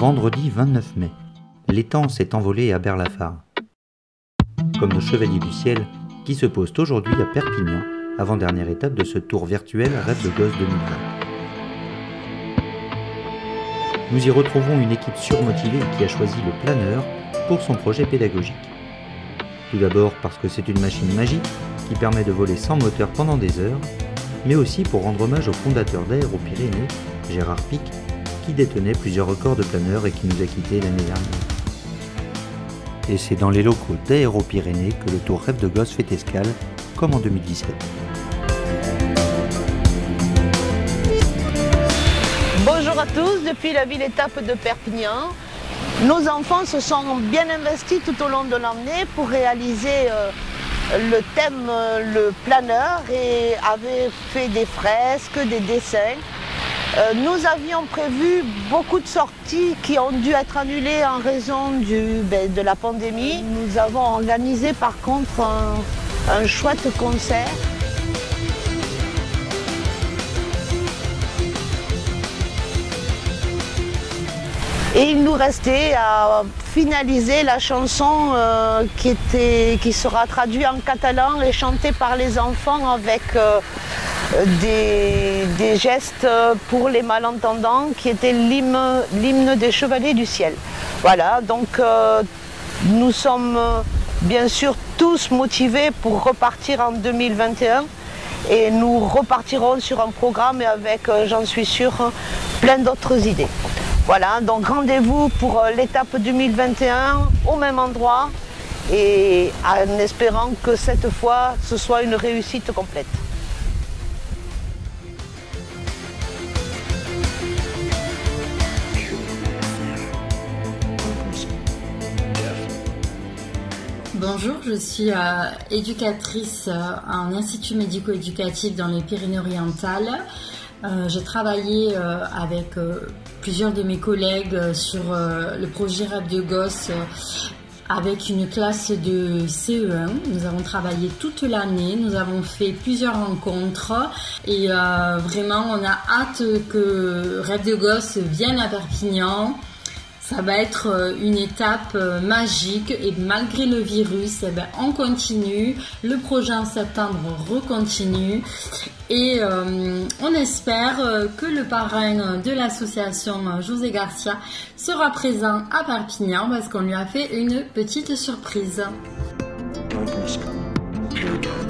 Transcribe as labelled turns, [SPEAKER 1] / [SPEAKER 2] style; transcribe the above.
[SPEAKER 1] Vendredi 29 mai, l'étang s'est envolé à Berlafar. Comme nos chevaliers du ciel, qui se posent aujourd'hui à Perpignan, avant-dernière étape de ce tour virtuel Rêve de Gosse 2020. Nous y retrouvons une équipe surmotivée qui a choisi le planeur pour son projet pédagogique. Tout d'abord parce que c'est une machine magique qui permet de voler sans moteur pendant des heures, mais aussi pour rendre hommage au fondateur d'Aéropyrénées, Gérard Pic, qui détenait plusieurs records de planeur et qui nous a quittés l'année dernière. Et c'est dans les locaux d'Aéropyrénées que le tour Rêve de Gosse fait escale, comme en 2017.
[SPEAKER 2] Bonjour à tous, depuis la ville-étape de Perpignan. Nos enfants se sont bien investis tout au long de l'année pour réaliser le thème, le planeur, et avaient fait des fresques, des dessins. Nous avions prévu beaucoup de sorties qui ont dû être annulées en raison de la pandémie. Nous avons organisé par contre un chouette concert. Et il nous restait à finaliser la chanson qui sera traduite en catalan et chantée par les enfants avec des gestes pour les malentendants qui était l'hymne des Chevaliers du Ciel. Voilà, donc nous sommes bien sûr tous motivés pour repartir en 2021 et nous repartirons sur un programme avec, j'en suis sûre, plein d'autres idées. Voilà, donc rendez-vous pour l'étape 2021 au même endroit et en espérant que cette fois ce soit une réussite complète.
[SPEAKER 3] Bonjour, je suis éducatrice en institut médico-éducatif dans les Pyrénées-Orientales. J'ai travaillé avec plusieurs de mes collègues sur le projet Rêve de Gosse avec une classe de CE1. Nous avons travaillé toute l'année, nous avons fait plusieurs rencontres et vraiment on a hâte que Rêve de Gosse vienne à Perpignan. Ça va être une étape magique et malgré le virus, on continue. Le projet en septembre recontinue et on espère que le parrain de l'association José Garcia sera présent à Perpignan parce qu'on lui a fait une petite surprise.